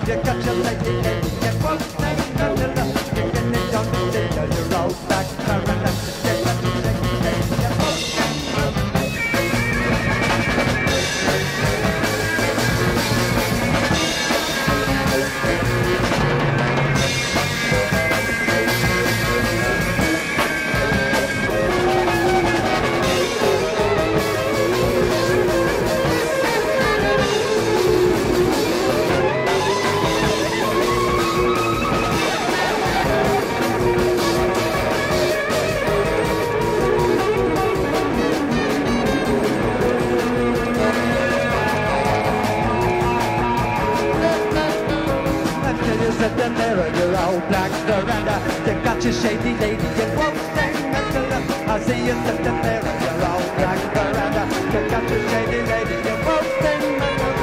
You got your lady, you won't take none of love. You're getting down the stairs, you roll back, veranda. You got your lady, you won't take none of love. At the mirror, your old black veranda. You got your shady lady, you won't take none of love. I see you at the mirror, your old black veranda. You got your shady lady, you won't take none of love.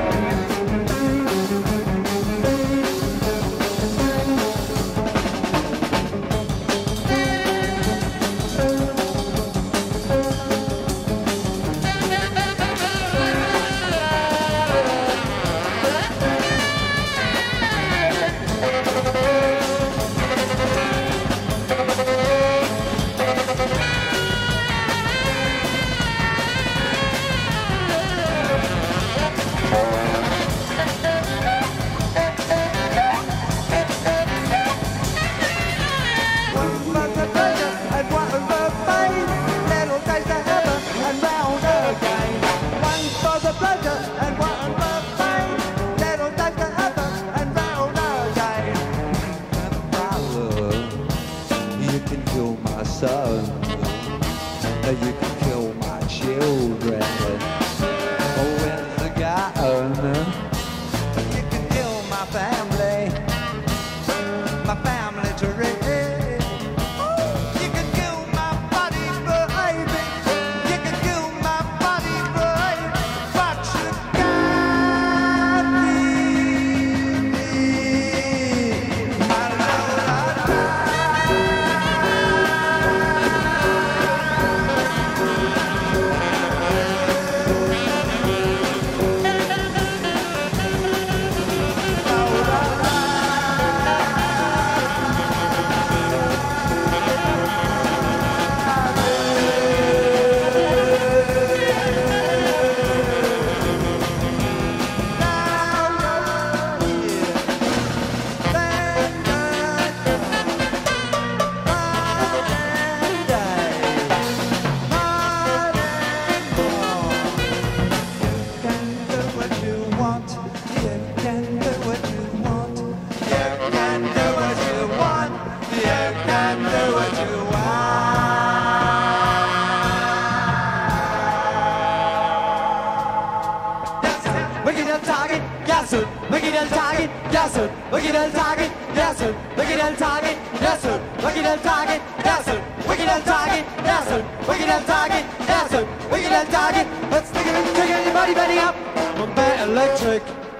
You can kill my children. Oh, where's the gun? You can kill my family to rid. You can kill my body, baby. You can kill my body, baby. But you got me, my love. Look at the target, yes sir. Look at the target, yes sir. Look at the target, yes sir. Look at the target, yes sir. Look at the target, yes sir. Look at the target, yes sir. Look at the target. Let's stick it in, trigger your body up. I'm electric.